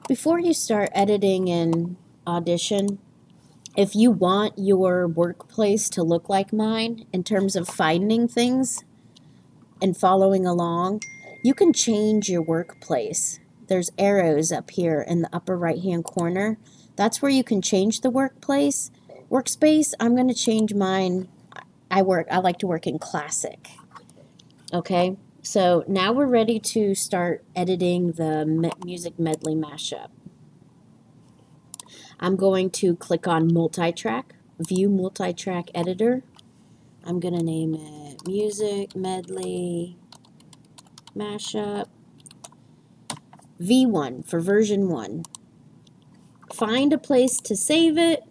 Before you start editing in Audition, if you want your workplace to look like mine in terms of finding things and following along, you can change your workplace. There's arrows up here in the upper right hand corner. That's where you can change the workspace. I'm going to change mine. I like to work in classic. Okay, so now we're ready to start editing the music medley mashup. I'm going to click on multi-track, view multi-track editor. I'm going to name it music medley mashup V1 for version 1. Find a place to save it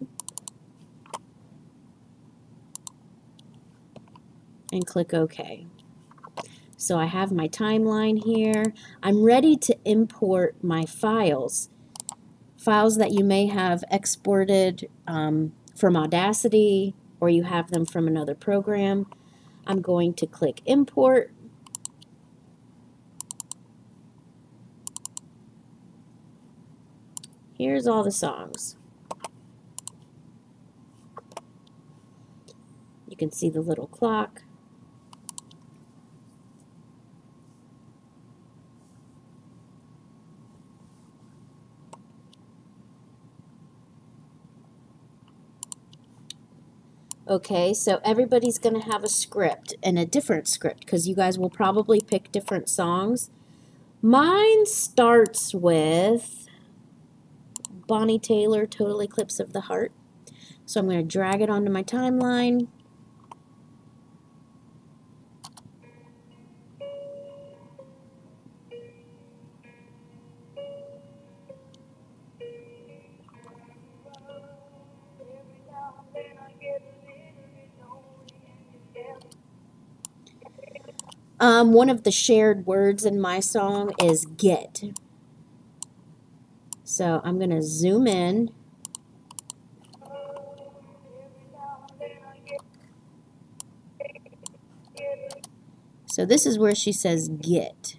and click OK. So I have my timeline here. I'm ready to import my files that you may have exported from Audacity, or you have them from another program. I'm going to click import. Here's all the songs. You can see the little clock. Okay, so everybody's going to have a script, and a different script, because you guys will probably pick different songs. Mine starts with Bonnie Taylor, Total Eclipse of the Heart. So I'm going to drag it onto my timeline. One of the shared words in my song is get. So I'm going to zoom in. So this is where she says get.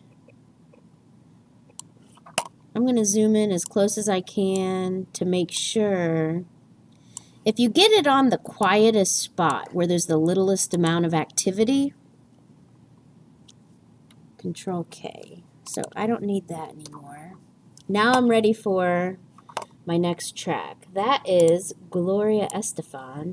I'm going to zoom in as close as I can to make sure. If you get it on the quietest spot where there's the littlest amount of activity, Control K. So I don't need that anymore. Now I'm ready for my next track. That is Gloria Estefan.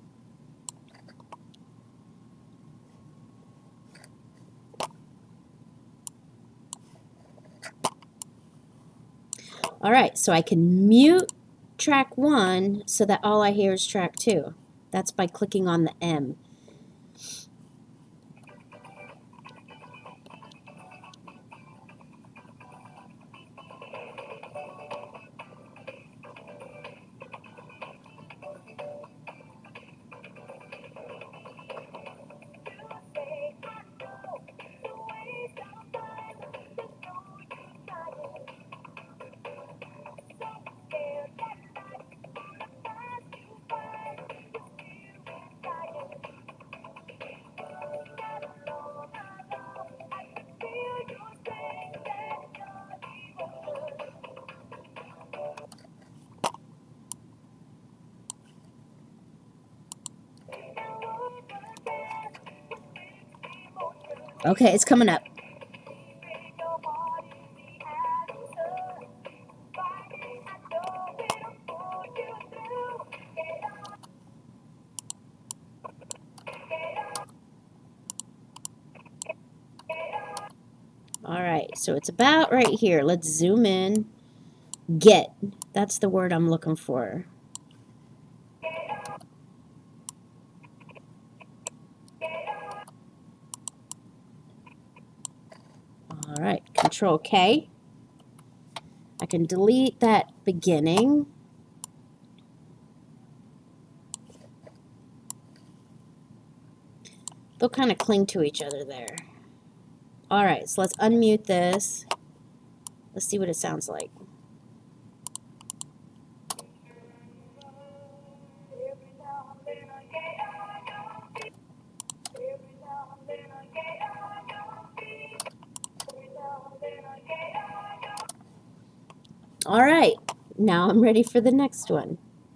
All right, so I can mute track 1 so that all I hear is track 2. That's by clicking on the M. Okay, it's coming up. All right, so it's about right here. Let's zoom in. Get. That's the word I'm looking for. All right, Control K. I can delete that beginning. They'll kind of cling to each other there. All right, so let's unmute this. Let's see what it sounds like. All right, now I'm ready for the next one.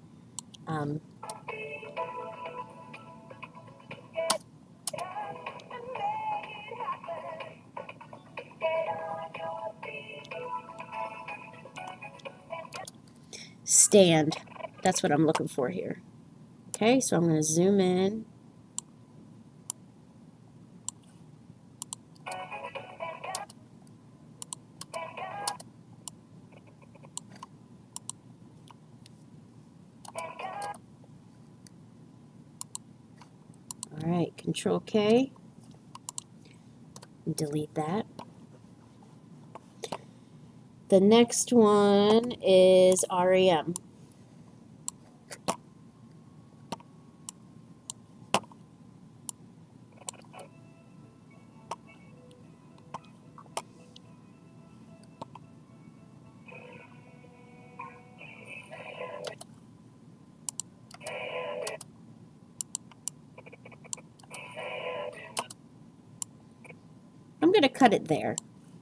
Stand. That's what I'm looking for here. Okay, so I'm going to zoom in. All right, Control K. And delete that. The next one is REM. I'm going to cut it there.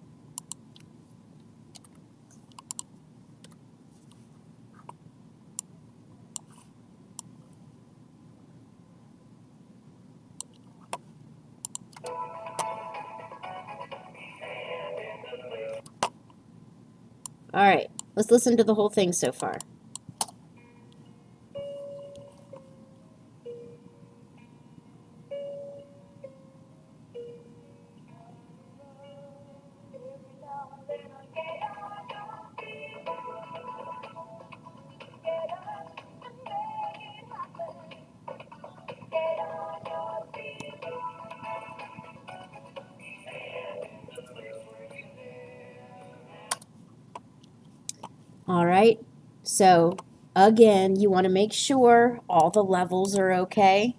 All right, let's listen to the whole thing so far. All right, so again, you want to make sure all the levels are okay.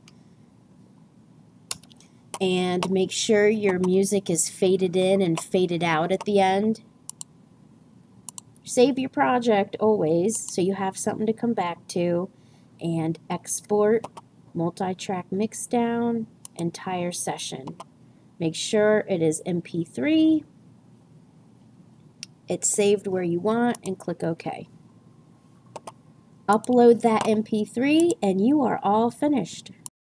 And make sure your music is faded in and faded out at the end. Save your project always so you have something to come back to. And export, multi-track mixdown, entire session. Make sure it is MP3. It's saved where you want and click OK. Upload that MP3 and you are all finished.